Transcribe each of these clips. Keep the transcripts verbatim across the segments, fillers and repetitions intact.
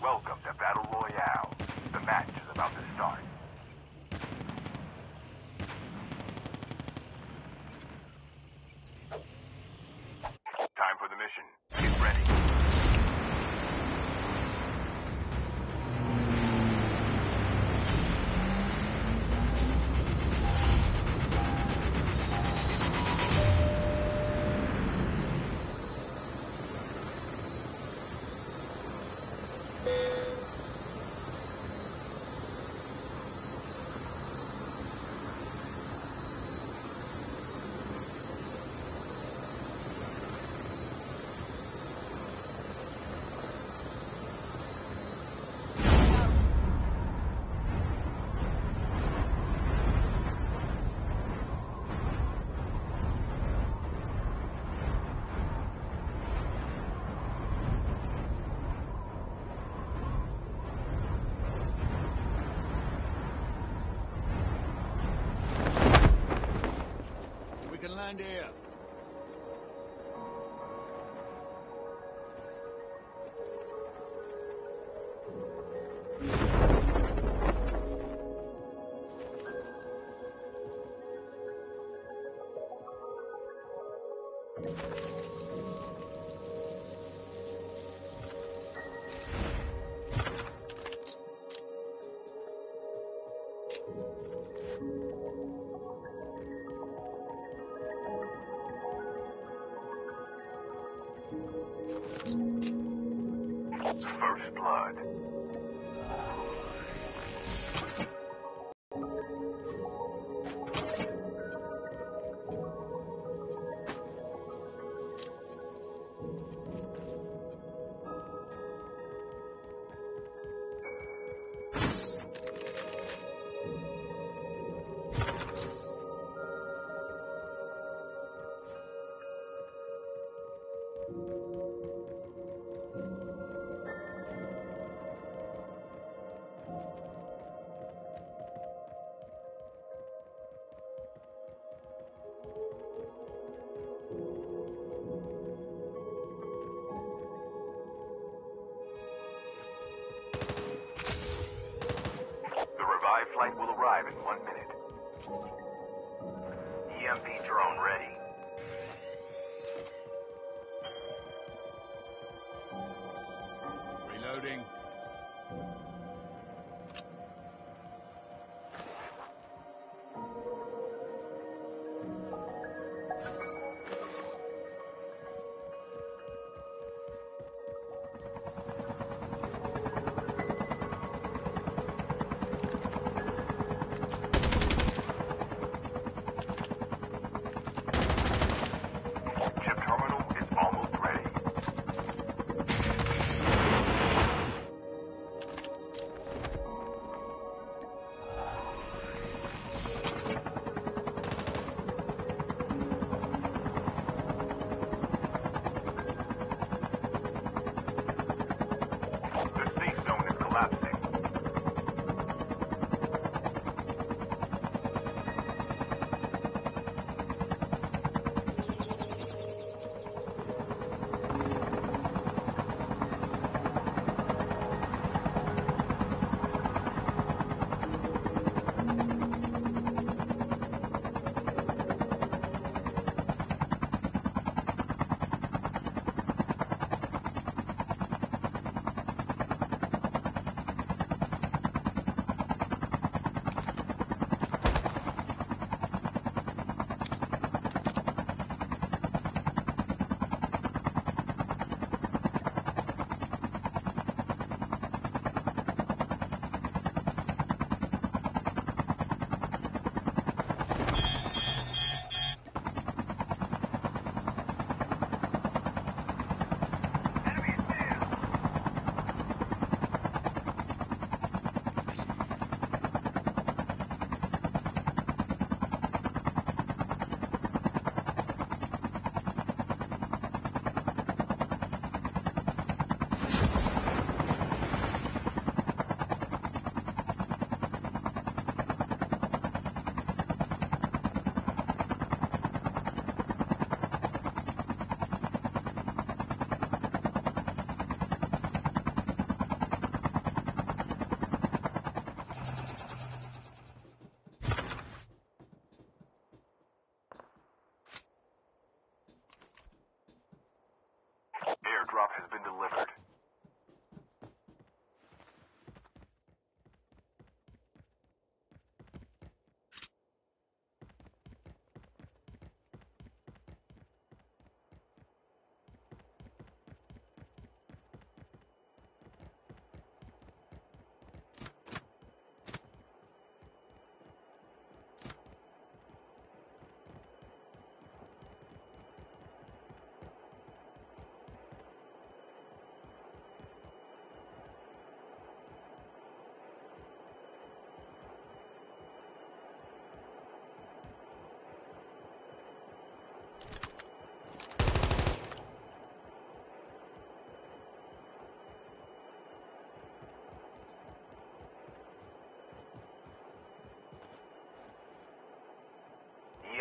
Welcome to Battle Royale. The match is about to start. Time for the mission. Get ready. Land here. First blood. Flight will arrive in one minute. E M P drone ready. Reloading.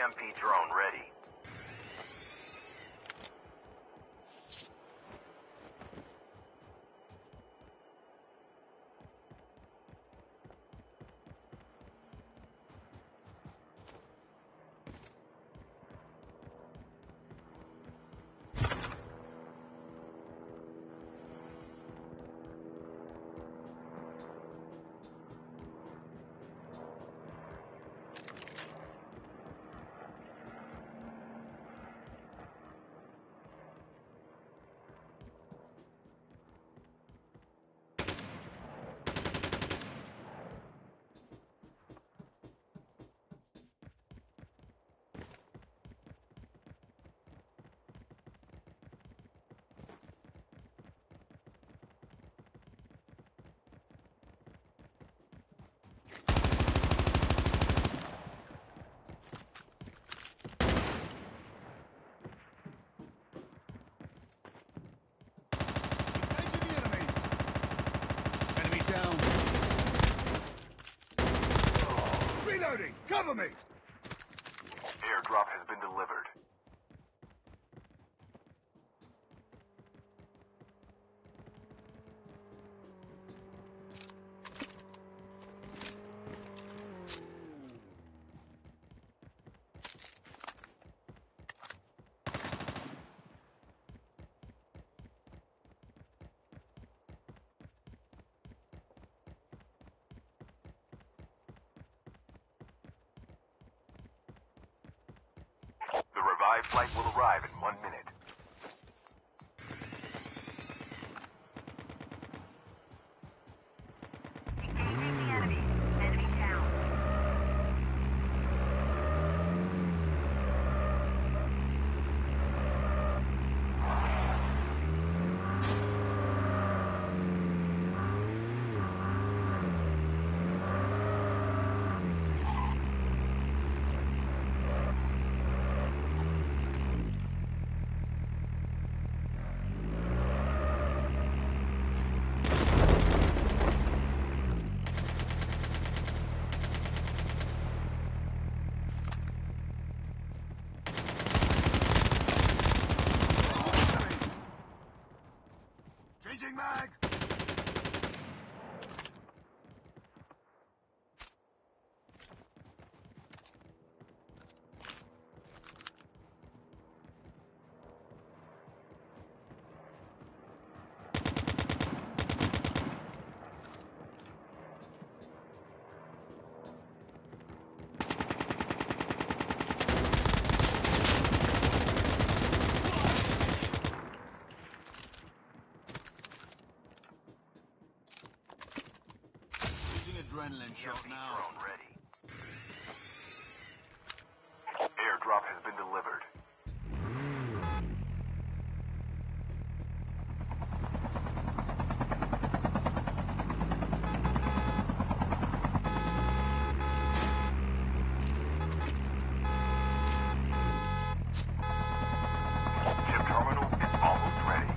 E M P drone ready. Reloading! Cover me! Airdrop has been delivered. The revived flight will arrive in one minute. Engaging the enemy. Enemy down. Changing mag! Adrenaline shot E M P now. drone ready. Airdrop has been delivered. Chip terminal is almost ready.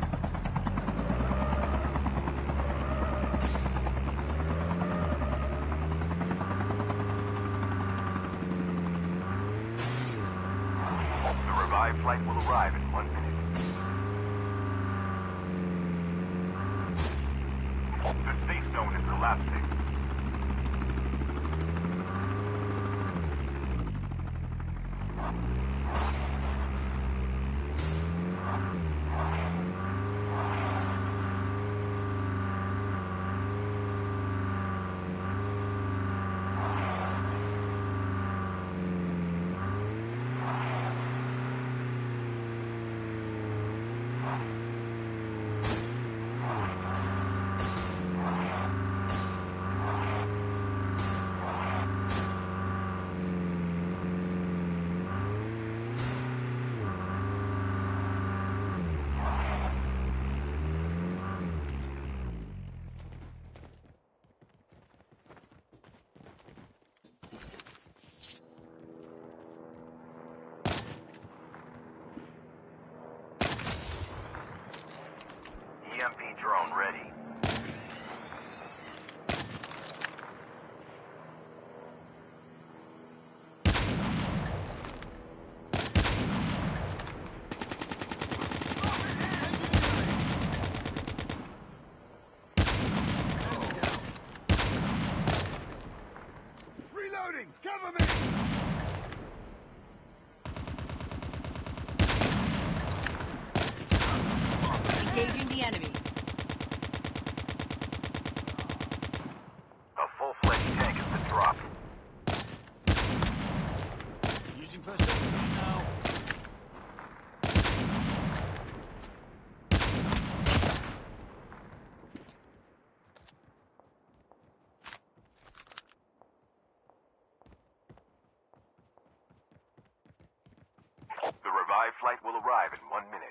The revived flight will arrive in one minute. The safe zone is collapsing. E M P drone ready. Engaging the enemies. A full-fledged tank has been dropped. Using first aid kit now. The revived flight will arrive in one minute.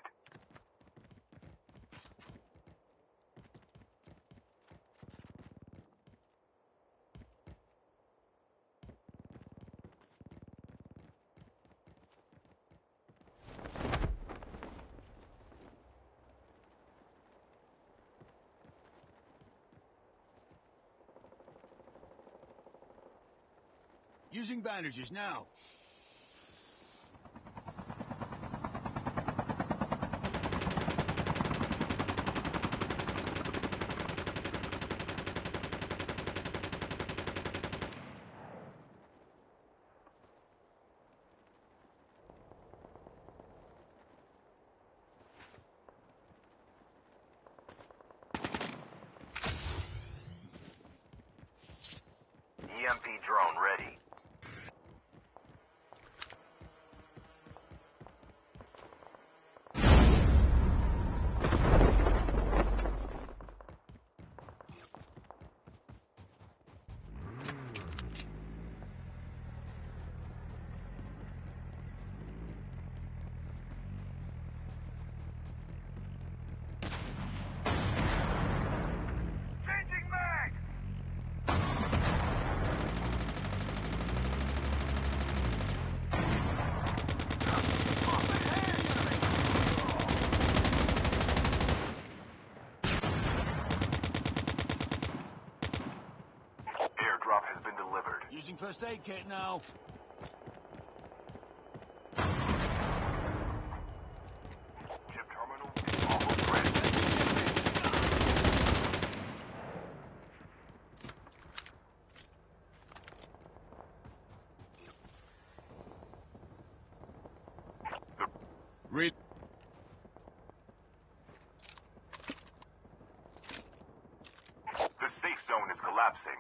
Using bandages now. E M P drone ready. Changing mag! Airdrop has been delivered. Using first aid kit now. Chip terminal is almost ready. Read. The safe zone is collapsing.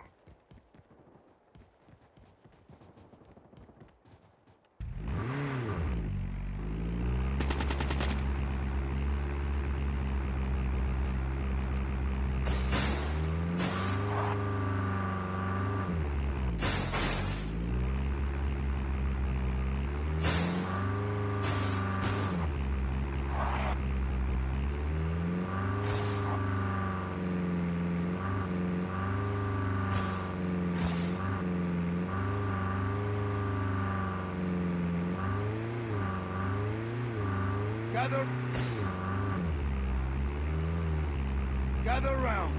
Gather. Gather round.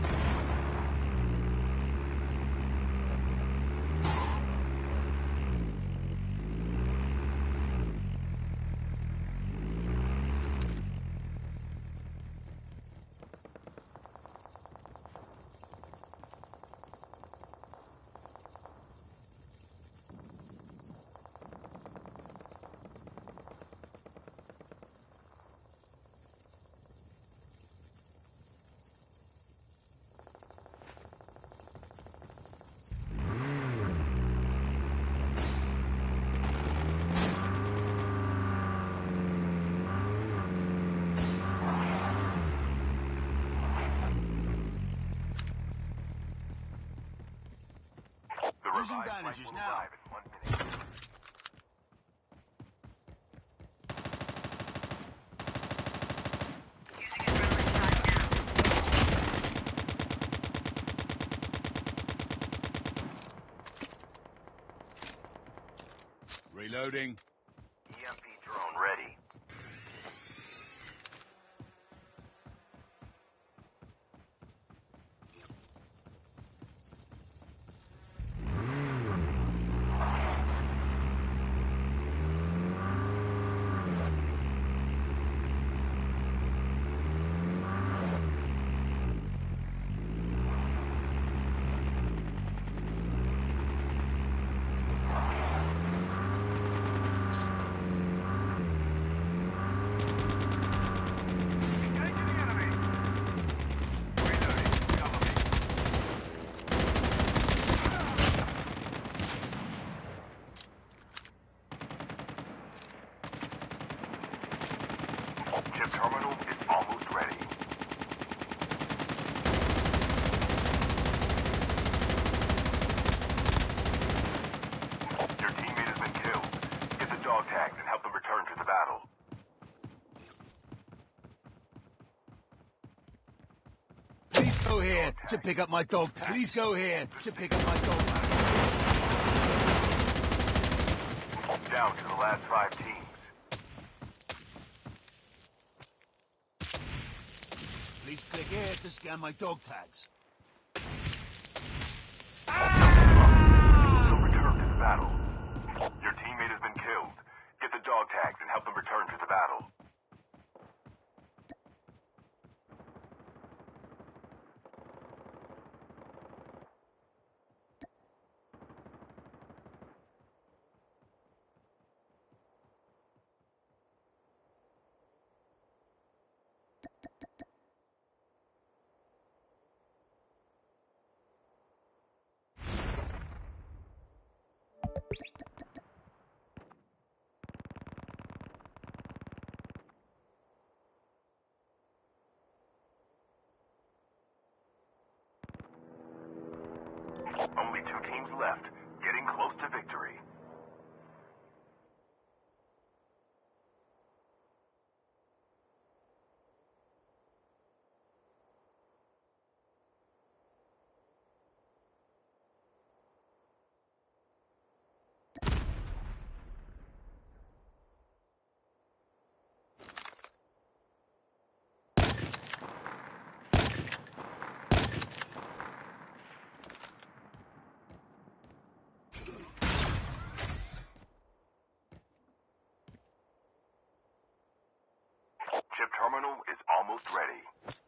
The Using revived flight bandages will now. arrive in one minute. Using adrenaline shot now. Reloading. E M P drone ready. Chip terminal is almost ready. Your teammate has been killed. Get the dog tags and help them return to the battle. Please go here to pick up my dog tag. Please go here to pick up my dog tag. Down to the last five teams. Please click here to scan my dog tags. They'll return to the battle. Your teammate has been killed. Get the dog tags and help them return to the battle. Only two teams left, getting close to victory. Chip terminal is almost ready.